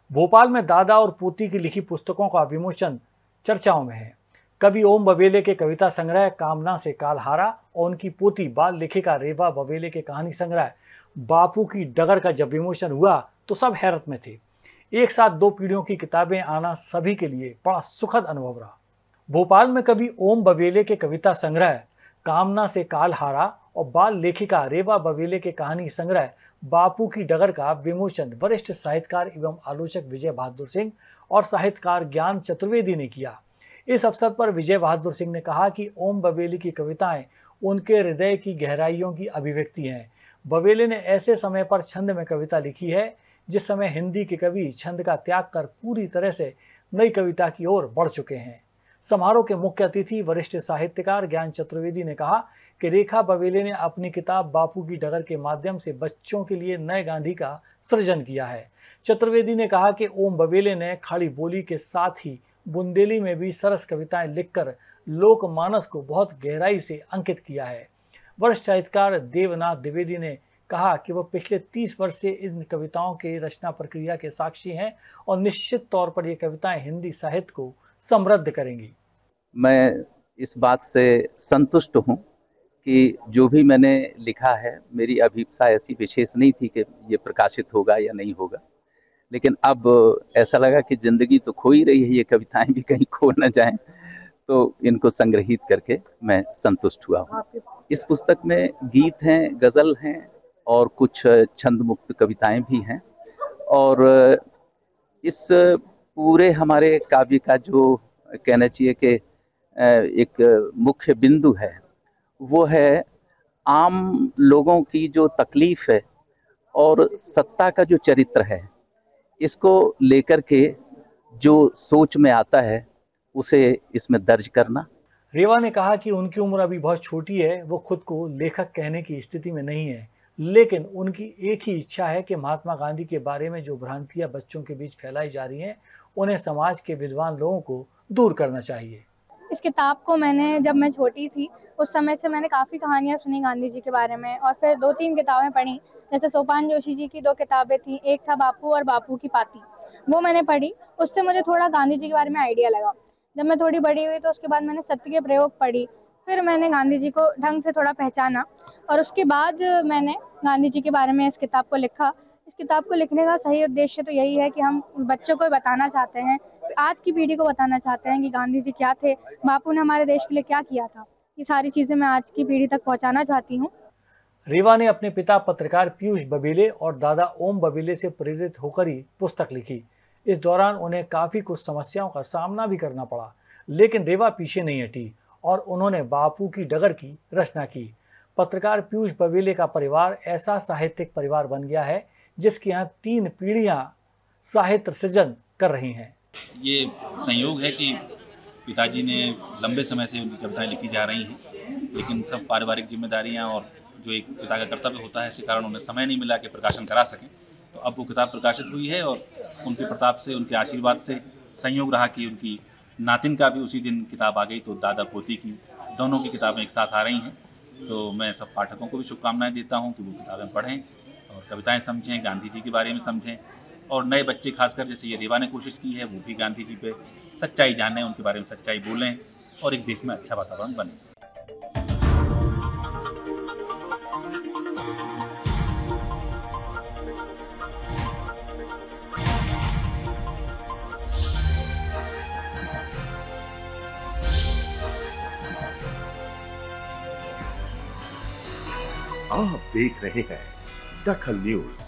भोपाल में दादा और पोती की लिखी पुस्तकों का विमोचन चर्चाओं में है। कवि ओम बवेले के कविता संग्रह कामना से काल हारा और उनकी पोती बाल लेखिका रेवा बवेले के कहानी संग्रह बापू की डगर का जब विमोचन हुआ तो सब हैरत में थे। एक साथ दो पीढ़ियों की किताबें आना सभी के लिए बड़ा सुखद अनुभव रहा। भोपाल में कवि ओम बवेले के कविता संग्रह कामना से काल हारा और बाल लेखिका रेवा बवेले के कहानी संग्रह बापू की डगर का विमोचन वरिष्ठ साहित्यकार एवं आलोचक विजय बहादुर सिंह और साहित्यकार ज्ञान चतुर्वेदी ने किया। इस अवसर पर विजय बहादुर सिंह ने कहा कि ओम बवेले की कविताएं उनके हृदय की गहराइयों की अभिव्यक्ति हैं। बवेले ने ऐसे समय पर छंद में कविता लिखी है जिस समय हिंदी के कवि छंद का त्याग कर पूरी तरह से नई कविता की ओर बढ़ चुके हैं। समारोह के मुख्य अतिथि वरिष्ठ साहित्यकार ज्ञान चतुर्वेदी ने कहा कि रेखा बवेले ने अपनी किताब बापू की डगर के माध्यम से बच्चों के लिए नए गांधी का सृजन किया है। चतुर्वेदी ने कहा कि ओम बवेले ने खड़ी बोली के साथ ही बुंदेली में भी सरस कविताएं लिखकर लोकमानस को बहुत गहराई से अंकित किया है। वरिष्ठ साहित्यकार देवनाथ द्विवेदी ने कहा कि वह पिछले 30 वर्ष से इन कविताओं के रचना प्रक्रिया के साक्षी हैं और निश्चित तौर पर ये कविताएं हिंदी साहित्य को समृद्ध करेंगी। मैं इस बात से संतुष्ट हूं कि जो भी मैंने लिखा है, मेरी अभिप्सा ऐसी विशेष नहीं थी कि ये प्रकाशित होगा या नहीं होगा, लेकिन अब ऐसा लगा कि जिंदगी तो खो ही रही है, ये कविताएं भी कहीं खो न जाएं, तो इनको संग्रहित करके मैं संतुष्ट हुआ हूँ। इस पुस्तक में गीत हैं, गजल हैं और कुछ छंद मुक्त कविताएं भी हैं और इस पूरे हमारे काव्य का जो कहना चाहिए कि एक मुख्य बिंदु है वो है आम लोगों की जो तकलीफ है और सत्ता का जो चरित्र है, इसको लेकर के जो सोच में आता है उसे इसमें दर्ज करना। रेवा ने कहा कि उनकी उम्र अभी बहुत छोटी है, वो खुद को लेखक कहने की स्थिति में नहीं है, लेकिन उनकी एक ही इच्छा है कि महात्मा गांधी के बारे में जो भ्रांतियां बच्चों के बीच फैलाई जा रही हैं उन्हें समाज के विद्वान लोगों को दूर करना चाहिए। इस किताब को मैंने जब मैं छोटी थी उस समय से मैंने काफ़ी कहानियाँ सुनी गांधी जी के बारे में और फिर 2-3 किताबें पढ़ी। जैसे सोपान जोशी जी की 2 किताबें थी, एक था बापू और बापू की पाती, वो मैंने पढ़ी। उससे मुझे थोड़ा गांधी जी के बारे में आइडिया लगा। जब मैं थोड़ी बड़ी हुई तो उसके बाद मैंने सत्य के प्रयोग पढ़ी, फिर मैंने गांधी जी को ढंग से थोड़ा पहचाना और उसके बाद मैंने गांधी जी के बारे में इस किताब को लिखा। इस किताब को लिखने का सही उद्देश्य तो यही है कि हम बच्चों को बताना चाहते हैं, आज की पीढ़ी को बताना चाहते हैं कि गांधी जी क्या थे, बापू ने हमारे देश के लिए क्या किया था। ये सारी चीजें मैं आज की पीढ़ी तक पहुंचाना चाहती हूँ। रेवा ने अपने पिता पत्रकार पीयूष बवेले और दादा ओम बवेले से प्रेरित होकर ही पुस्तक लिखी। इस दौरान उन्हें काफी कुछ समस्याओं का सामना भी करना पड़ा, लेकिन रेवा पीछे नहीं हटी और उन्होंने बापू की डगर की रचना की। पत्रकार पीयूष बवेले का परिवार ऐसा साहित्यिक परिवार बन गया है जिसके यहाँ 3 पीढ़ियां साहित्य सृजन कर रही हैं। ये संयोग है कि पिताजी ने लंबे समय से उनकी कविताएं लिखी जा रही हैं, लेकिन सब पारिवारिक जिम्मेदारियां और जो एक पिता का कर्तव्य होता है, इसी कारण उन्हें समय नहीं मिला कि प्रकाशन करा सकें। तो अब वो किताब प्रकाशित हुई है और उनके प्रताप से, उनके आशीर्वाद से संयोग रहा कि उनकी नातिन का भी उसी दिन किताब आ गई, तो दादा पोती की दोनों की किताबें एक साथ आ रही हैं। तो मैं सब पाठकों को भी शुभकामनाएँ देता हूँ कि वो किताबें पढ़ें और कविताएँ समझें, गांधी जी के बारे में समझें और नए बच्चे खासकर जैसे ये रेवा ने कोशिश की है वो भी गांधी जी पे सच्चाई जानें, उनके बारे में सच्चाई बोलें और एक देश में अच्छा वातावरण बने। आप देख रहे हैं दखल न्यूज।